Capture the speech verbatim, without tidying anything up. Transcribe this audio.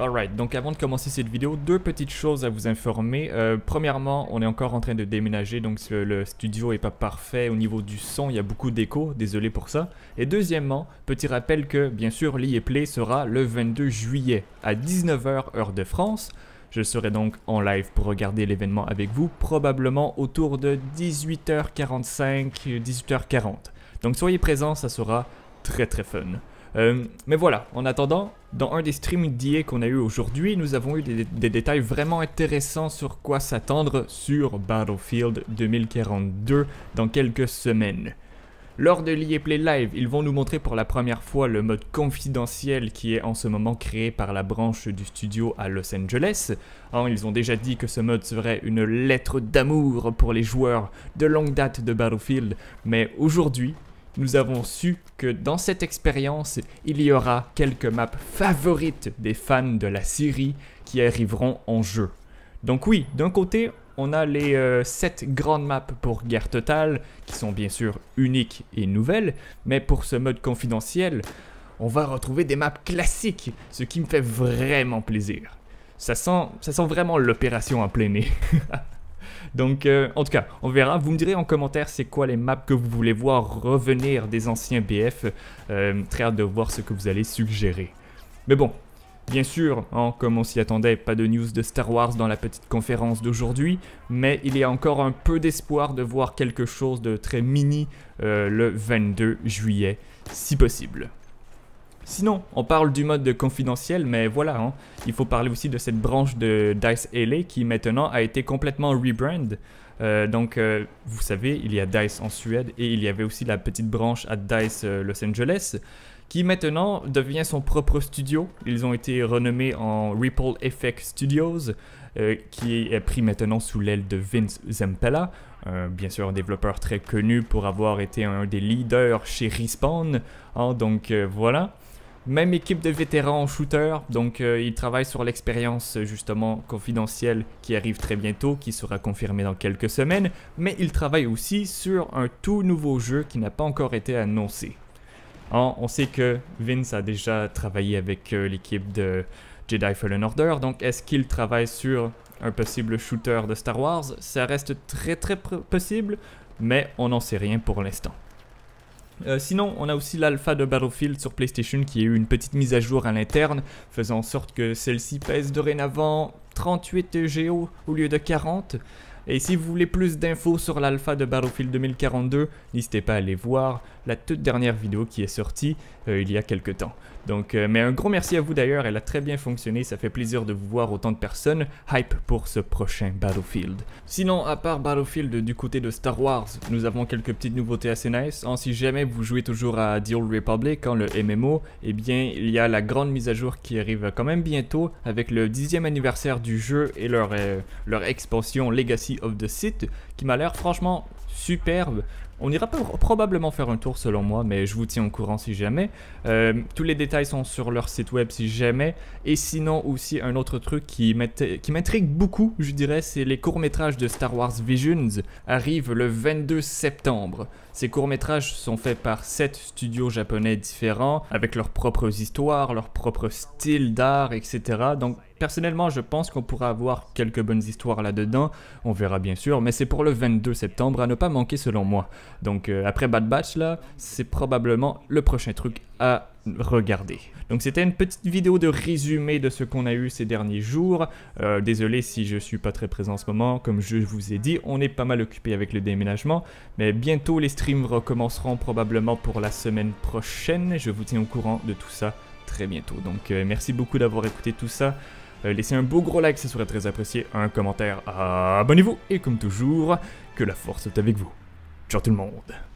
Alright, donc avant de commencer cette vidéo, deux petites choses à vous informer. Euh, premièrement, on est encore en train de déménager, donc le, le studio est pas parfait au niveau du son, il y a beaucoup d'écho, désolé pour ça. Et deuxièmement, petit rappel que, bien sûr, l'E A Play sera le vingt-deux juillet à dix-neuf heures heure de France. Je serai donc en live pour regarder l'événement avec vous, probablement autour de dix-huit heures quarante-cinq, dix-huit heures quarante. Donc soyez présents, ça sera très très fun. Euh, mais voilà, en attendant, dans un des streams d'E A qu'on a eu aujourd'hui, nous avons eu des, des détails vraiment intéressants sur quoi s'attendre sur Battlefield deux mille quarante-deux dans quelques semaines. Lors de l'E A Play Live, ils vont nous montrer pour la première fois le mode confidentiel qui est en ce moment créé par la branche du studio à Los Angeles. Hein, ils ont déjà dit que ce mode serait une lettre d'amour pour les joueurs de longue date de Battlefield, mais aujourd'hui, nous avons su que dans cette expérience, il y aura quelques maps favorites des fans de la série qui arriveront en jeu. Donc oui, d'un côté, on a les euh, sept grandes maps pour guerre totale, qui sont bien sûr uniques et nouvelles, mais pour ce mode confidentiel, on va retrouver des maps classiques, ce qui me fait vraiment plaisir. Ça sent, ça sent vraiment l'opération en plein nez. Donc, euh, en tout cas, on verra. Vous me direz en commentaire c'est quoi les maps que vous voulez voir revenir des anciens B F. Euh, très hâte de voir ce que vous allez suggérer. Mais bon, bien sûr, hein, comme on s'y attendait, pas de news de Star Wars dans la petite conférence d'aujourd'hui. Mais il y a encore un peu d'espoir de voir quelque chose de très mini euh, le vingt-deux juillet, si possible. Sinon, on parle du mode de confidentiel, mais voilà, hein, il faut parler aussi de cette branche de DICE L A qui maintenant a été complètement rebrand. Euh, donc, euh, vous savez, il y a DICE en Suède et il y avait aussi la petite branche à DICE euh, Los Angeles qui maintenant devient son propre studio. Ils ont été renommés en Ripple Effect Studios, euh, qui est pris maintenant sous l'aile de Vince Zampella. Euh, bien sûr, un développeur très connu pour avoir été un des leaders chez Respawn. Hein, donc euh, voilà. Même équipe de vétérans en shooter, donc euh, ils travaillent sur l'expérience justement confidentielle qui arrive très bientôt, qui sera confirmée dans quelques semaines, mais ils travaillent aussi sur un tout nouveau jeu qui n'a pas encore été annoncé. Hein, on sait que Vince a déjà travaillé avec euh, l'équipe de Jedi Fallen Order, donc est-ce qu'il travaille sur un possible shooter de Star Wars? Ça reste très très possible, mais on n'en sait rien pour l'instant. Euh, sinon, on a aussi l'alpha de Battlefield sur PlayStation qui a eu une petite mise à jour à l'interne, faisant en sorte que celle-ci pèse dorénavant trente-huit G O au lieu de quarante. Et si vous voulez plus d'infos sur l'alpha de Battlefield deux mille quarante-deux, n'hésitez pas à aller voir la toute dernière vidéo qui est sortie euh, il y a quelques temps. Donc, euh, mais un gros merci à vous d'ailleurs, elle a très bien fonctionné, ça fait plaisir de vous voir autant de personnes hype pour ce prochain Battlefield. Sinon, à part Battlefield du côté de Star Wars, nous avons quelques petites nouveautés assez nice. En, si jamais vous jouez toujours à The Old Republic, hein, le M M O, eh bien il y a la grande mise à jour qui arrive quand même bientôt avec le dixième anniversaire du jeu et leur, euh, leur expansion Legacy of the Sith qui m'a l'air franchement superbe. On ira probablement faire un tour selon moi, mais je vous tiens au courant si jamais. Euh, tous les détails sont sur leur site web si jamais. Et sinon aussi un autre truc qui m'intrigue beaucoup, je dirais, c'est les courts-métrages de Star Wars Visions arrivent le vingt-deux septembre. Ces courts-métrages sont faits par sept studios japonais différents, avec leurs propres histoires, leurs propres styles d'art, et cetera. Donc personnellement, je pense qu'on pourra avoir quelques bonnes histoires là-dedans, on verra bien sûr, mais c'est pour le vingt-deux septembre à ne pas manquer selon moi. Donc euh, après Bad Batch là, c'est probablement le prochain truc à regarder. Donc c'était une petite vidéo de résumé de ce qu'on a eu ces derniers jours. Euh, désolé si je suis pas très présent en ce moment, comme je vous ai dit, on est pas mal occupé avec le déménagement, mais bientôt les streams recommenceront probablement pour la semaine prochaine. Je vous tiens au courant de tout ça très bientôt. Donc euh, merci beaucoup d'avoir écouté tout ça. Euh, laissez un beau gros like, ça serait très apprécié, un commentaire, abonnez-vous et comme toujours, que la force est avec vous. Ciao tout le monde.